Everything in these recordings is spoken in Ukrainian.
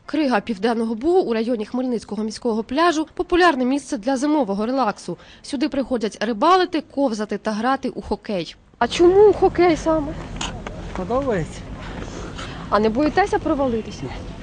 Крига Південного Бугу у районі Хмельницького міського пляжу – популярне місце для зимового релаксу. Сюди приходять рибалити, ковзати та грати у хокей. А чому хокей саме? Подобається. А не боїтеся провалитися?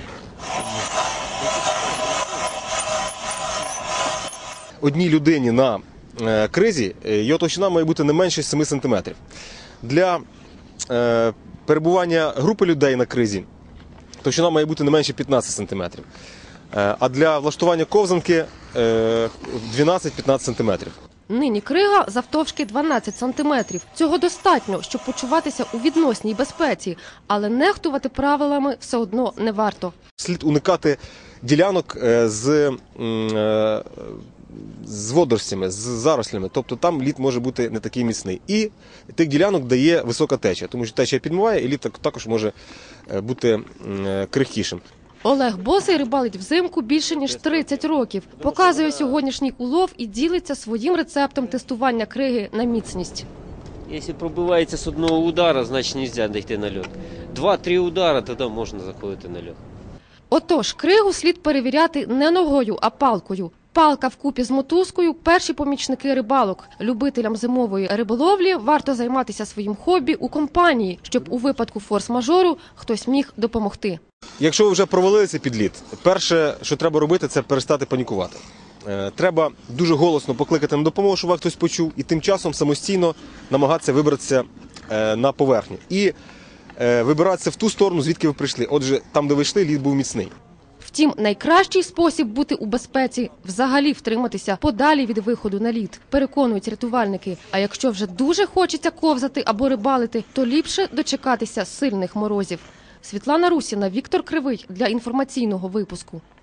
Одній людині на кризі його товщина має бути не менше 7 см. Для перебування групи людей на кризі товщина має бути не менше 15 см. А для влаштування ковзанки 12-15 см. Нині крига завтовшки 12 сантиметрів. Цього достатньо, щоб почуватися у відносній безпеці, але нехтувати правилами все одно не варто. Слід уникати ділянок з водоростями, з зарослями, тобто там лід може бути не такий міцний. І тих ділянок дає висока течія, тому що течія підмиває і лід також може бути крихкішим. Олег Босий рибалить взимку більше ніж 30 років. Показує сьогоднішній улов і ділиться своїм рецептом тестування криги на міцність. Якщо пробивається з одного удара, значить не можна йти на лід. 2-3 удари, тоді можна заходити на лід. Отож, кригу слід перевіряти не ногою, а палкою. Палка вкупі з мотузкою – перші помічники рибалок. Любителям зимової риболовлі варто займатися своїм хобі у компанії, щоб у випадку форс-мажору хтось міг допомогти. Якщо ви вже провалилися під лід, перше, що треба робити, це перестати панікувати. Треба дуже голосно покликати на допомогу, щоб вас хтось почув, і тим часом самостійно намагатися вибратися на поверхню. І вибиратися в ту сторону, звідки ви прийшли. Отже, там, де ви йшли, лід був міцний. Втім, найкращий спосіб бути у безпеці – взагалі втриматися подалі від виходу на лід, переконують рятувальники. А якщо вже дуже хочеться ковзати або рибалити, то ліпше дочекатися сильних морозів. Світлана Русіна, Віктор Кривий для інформаційного випуску.